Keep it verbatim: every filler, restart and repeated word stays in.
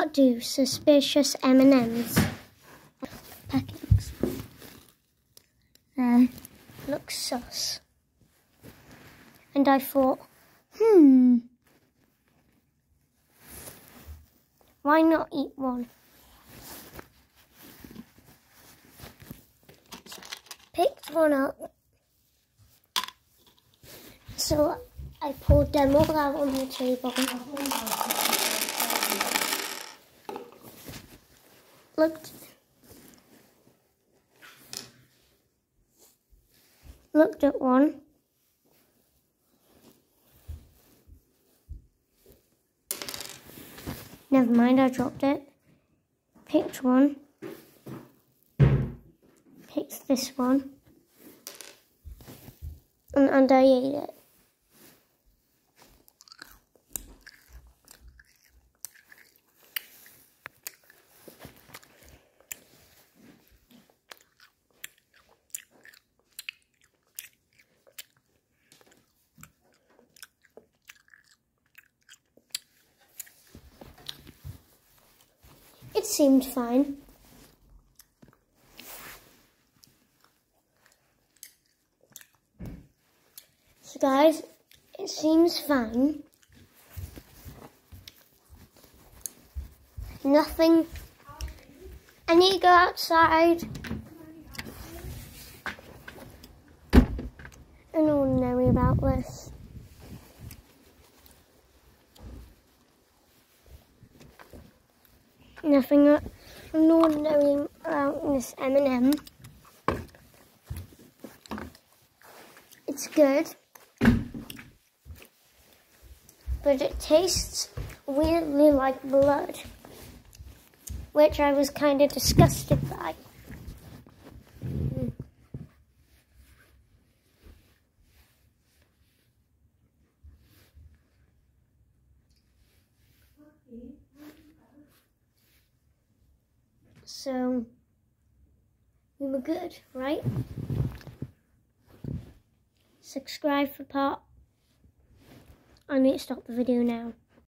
Part two, Suspicious M and M's. Packings. There. Looks sus. And I thought, hmm, why not eat one? Picked one up. So I pulled them all out on the table. Looked, looked at one. Never mind, I dropped it. Picked one. Picked this one. And, and I ate it. It seemed fine. So guys, it seems fine. Nothing. I need to go outside. An ordinary about this. Nothing ordinary about this M and M. It's good, but it tastes weirdly like blood, which I was kind of disgusted by. Mm. So, we were good, right? Subscribe for part. I need to stop the video now.